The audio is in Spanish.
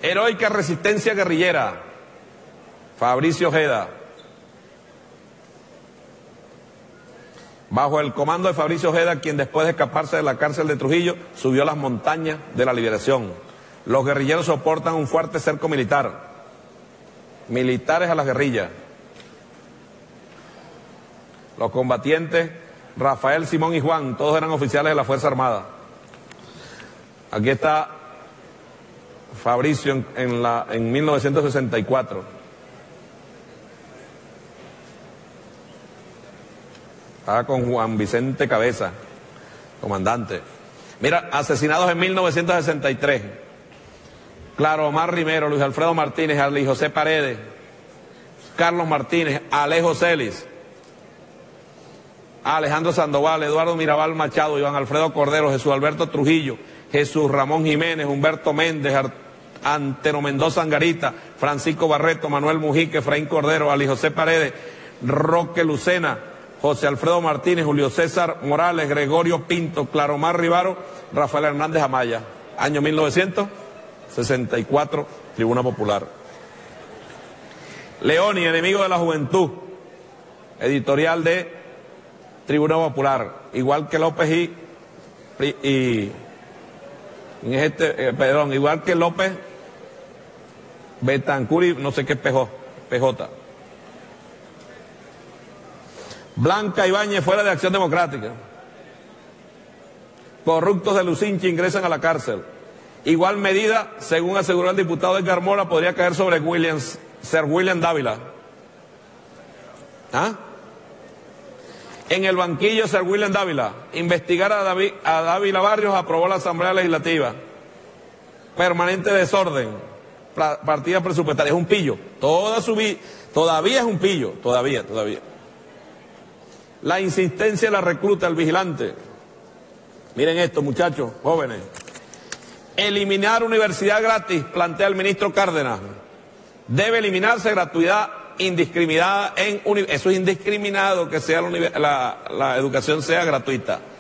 Heroica resistencia guerrillera, Fabricio Ojeda. Bajo el comando de Fabricio Ojeda, quien después de escaparse de la cárcel de Trujillo, subió a las montañas de la liberación. Los guerrilleros soportan un fuerte cerco militar. Militares a las guerrillas. Los combatientes, Rafael, Simón y Juan, todos eran oficiales de la Fuerza Armada. Aquí está Fabricio en 1964. Estaba con Juan Vicente Cabeza, comandante. Mira, asesinados en 1963. Claro Omar Rimero, Luis Alfredo Martínez, Ali José Paredes, Carlos Martínez, Alejo Celis, Alejandro Sandoval, Eduardo Mirabal Machado, Iván Alfredo Cordero, Jesús Alberto Trujillo, Jesús Ramón Jiménez, Humberto Méndez, Antero Mendoza Angarita, Francisco Barreto, Manuel Mujica, Efraín Cordero, Ali José Paredes, Roque Lucena, José Alfredo Martínez, Julio César Morales, Gregorio Pinto, Claromar Rivaro, Rafael Hernández Amaya. Año 1964, Tribuna Popular. Leoni, enemigo de la juventud, editorial de Tribuna Popular, igual que López igual que López Betancur y no sé qué PJ. Blanca Ibáñez fuera de Acción Democrática. Corruptos de Lucinchi ingresan a la cárcel. Igual medida, según aseguró el diputado Edgar Mora, podría caer sobre Sir William Dávila. ¿Ah? En el banquillo Sir William Dávila, investigar a Dávila Barrios, aprobó la Asamblea Legislativa. Permanente desorden, partida presupuestaria, es un pillo. Todavía es un pillo, todavía. La insistencia de la recluta, el vigilante. Miren esto, muchachos, jóvenes. Eliminar universidad gratis, plantea el ministro Cárdenas. Debe eliminarse gratuidad indiscriminada eso es indiscriminado que sea la educación sea gratuita.